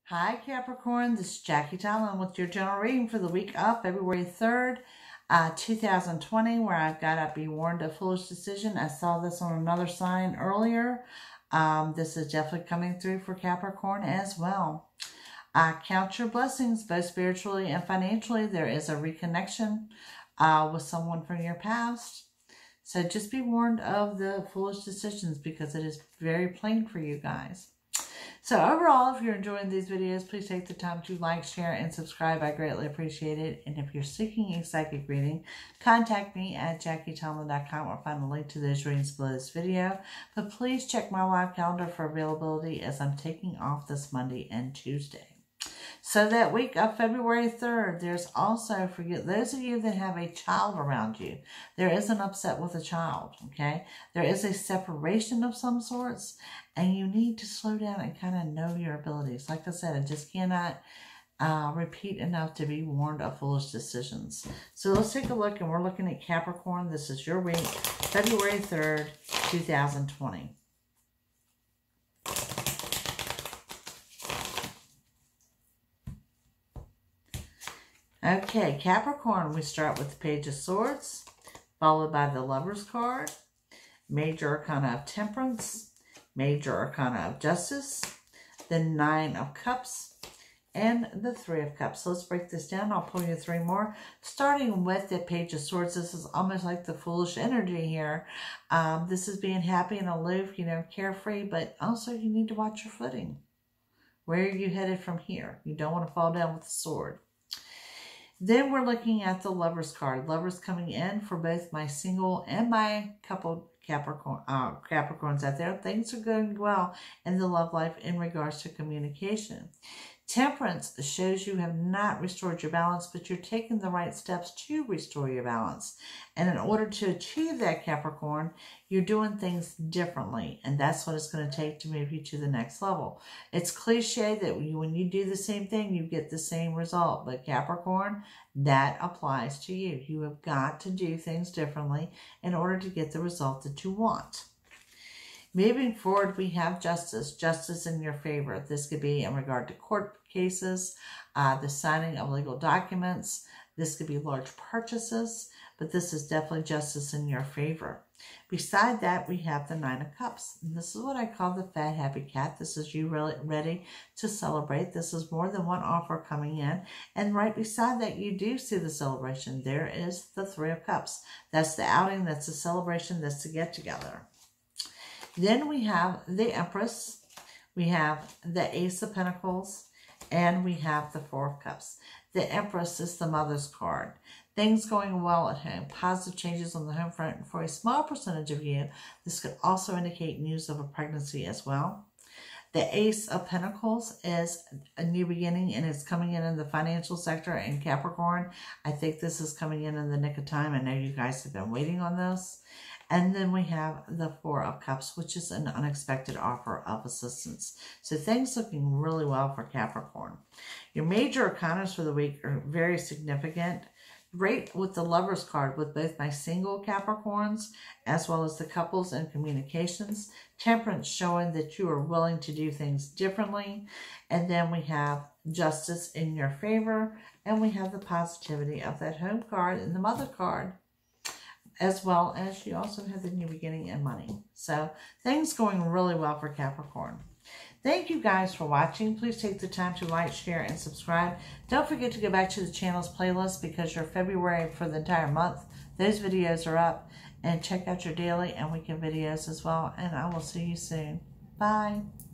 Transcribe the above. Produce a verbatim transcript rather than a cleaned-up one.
Hi Capricorn, this is Jackie Tomlin with your general reading for the week of February third, uh, two thousand twenty, where I've got a Be Warned of Foolish Decision. I saw this on another sign earlier. Um, this is definitely coming through for Capricorn as well. Uh, count your blessings, both spiritually and financially. There is a reconnection uh, with someone from your past. So just be warned of the foolish decisions because it is very plain for you guys. So overall, if you're enjoying these videos, please take the time to like, share, and subscribe. I greatly appreciate it. And if you're seeking a psychic reading, contact me at jackie tomlin dot com or find a link to those readings below this video. But please check my live calendar for availability as I'm taking off this Monday and Tuesday. So that week of February third, there's also, for you, those of you that have a child around you, there is an upset with a child, okay? There is a separation of some sorts, and you need to slow down and kind of know your abilities. Like I said, I just cannot uh, repeat enough to be warned of foolish decisions. So let's take a look, and we're looking at Capricorn. This is your week, February third, two thousand twenty. Okay, Capricorn, we start with the Page of Swords, followed by the Lover's card, Major Arcana of Temperance, Major Arcana of Justice, the Nine of Cups, and the Three of Cups. So let's break this down. I'll pull you three more. Starting with the Page of Swords, this is almost like the foolish energy here. Um, this is being happy and aloof, you know, carefree, but also you need to watch your footing. Where are you headed from here? You don't want to fall down with the sword. Then we're looking at the Lover's card. Lovers coming in for both my single and my couple Capricorn, uh, Capricorns out there. Things are going well in the love life in regards to communication. Temperance shows you have not restored your balance, but you're taking the right steps to restore your balance. And in order to achieve that, Capricorn, you're doing things differently. And that's what it's going to take to move you to the next level. It's cliche that when you do the same thing, you get the same result. But Capricorn, that applies to you. You have got to do things differently in order to get the result that you want. Moving forward, we have justice. Justice in your favor. This could be in regard to court cases, uh, the signing of legal documents. This could be large purchases, but this is definitely justice in your favor. Beside that, we have the Nine of Cups. And this is what I call the fat, happy cat. This is you really ready to celebrate. This is more than one offer coming in. And right beside that, you do see the celebration. There is the Three of Cups. That's the outing. That's the celebration. That's the get-together. Then we have the Empress, we have the Ace of Pentacles, and we have the Four of Cups. The Empress is the Mother's card. Things going well at home, positive changes on the home front. For a small percentage of you, this could also indicate news of a pregnancy as well. The Ace of Pentacles is a new beginning, and it's coming in in the financial sector in Capricorn. I think this is coming in in the nick of time. I know you guys have been waiting on this. And then we have the Four of Cups, which is an unexpected offer of assistance. So things looking really well for Capricorn. Your major arcanas for the week are very significant. Great with the Lover's card with both my single Capricorns as well as the couples and communications. Temperance showing that you are willing to do things differently. And then we have justice in your favor. And we have the positivity of that home card and the Mother card, as well as you also have the new beginning and money. So things going really well for Capricorn. Thank you guys for watching. Please take the time to like, share, and subscribe. Don't forget to go back to the channel's playlist because your February for the entire month, those videos are up. And check out your daily and weekend videos as well. And I will see you soon. Bye.